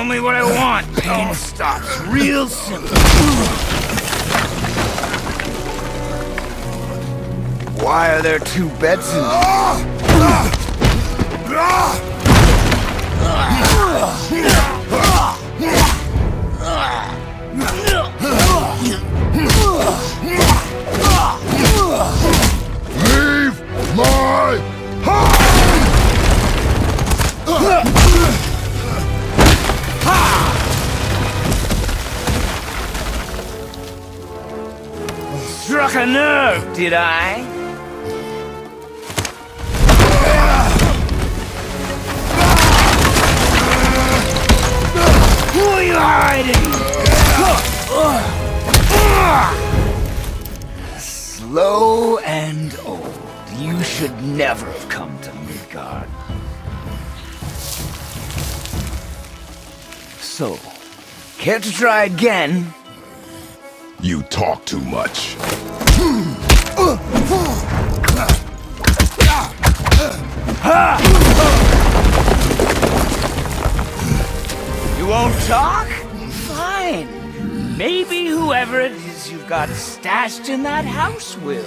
me what I want. Pain stops real simple. Why are there two beds in Leave my house! Struck a nerve, did I? Who are you hiding? Slow and old. You should never have come to Midgard. So, care to try again? You talk too much. You won't talk? Fine. Maybe whoever it is you've got stashed in that house will.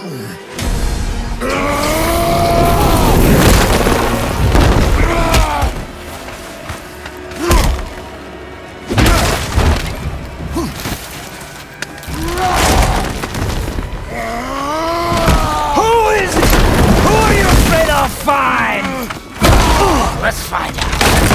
Fine! Let's find out.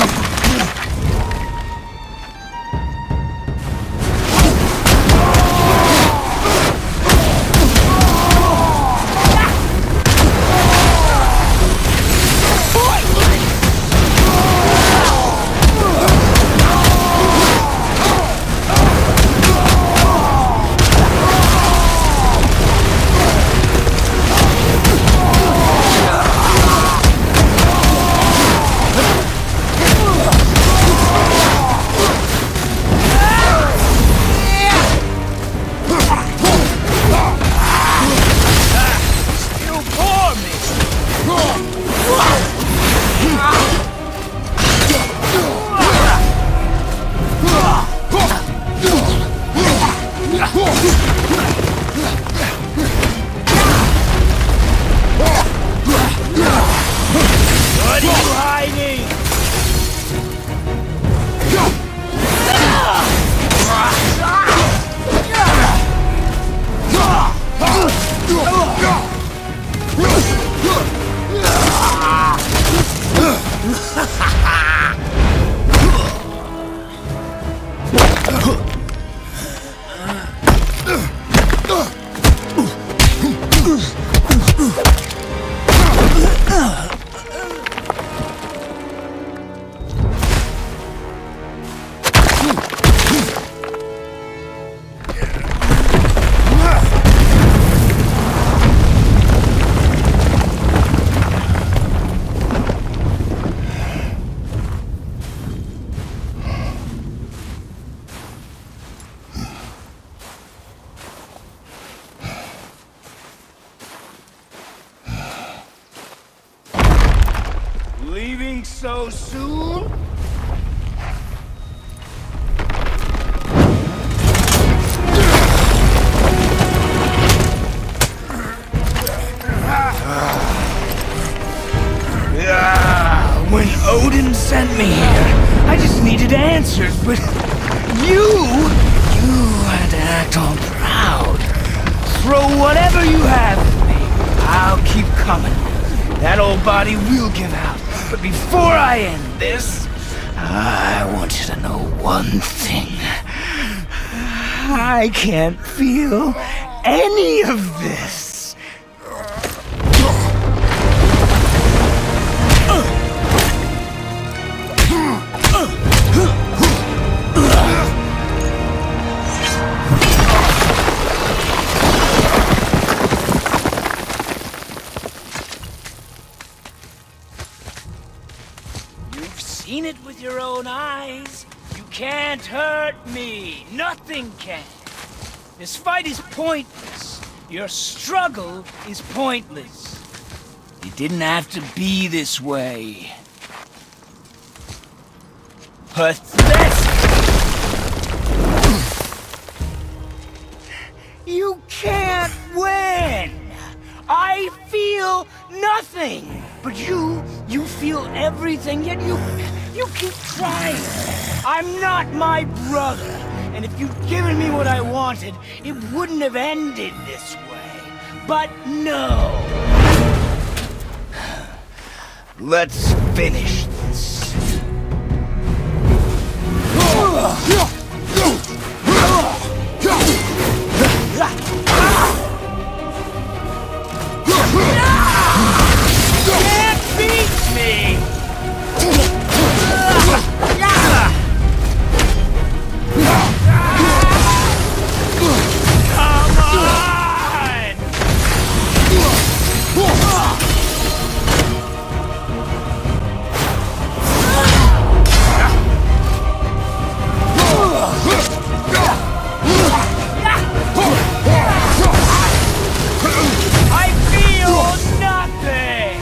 Leaving so soon? When Odin sent me here, I just needed answers, but you had to act all proud. Throw whatever you have at me. I'll keep coming. That old body will give out. But before I end this, I want you to know one thing. I can't feel any of this. Seen it with your own eyes. You can't hurt me. Nothing can. This fight is pointless. Your struggle is pointless. It didn't have to be this way. Pathetic! You can't win! I feel nothing! But you feel everything, yet you keep trying. I'm not my brother, and if you'd given me what I wanted, it wouldn't have ended this way. But no! Let's finish this. Can't beat me! Come on! I feel nothing!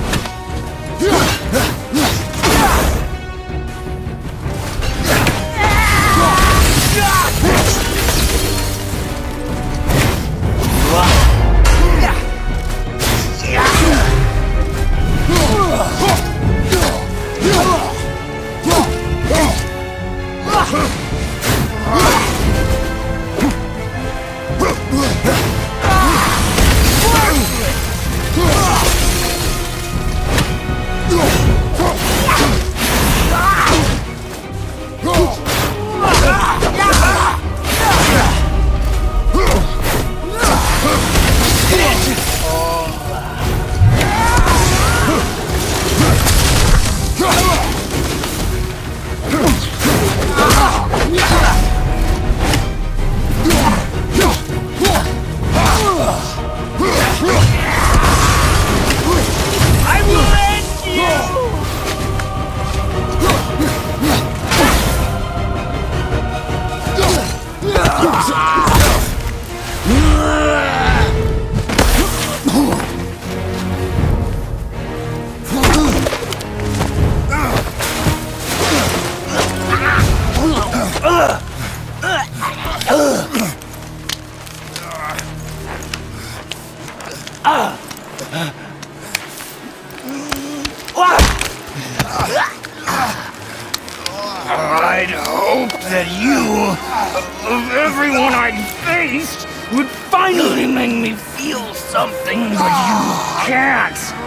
I'd hope that you, of everyone I'd faced, would finally make me feel something, but you can't.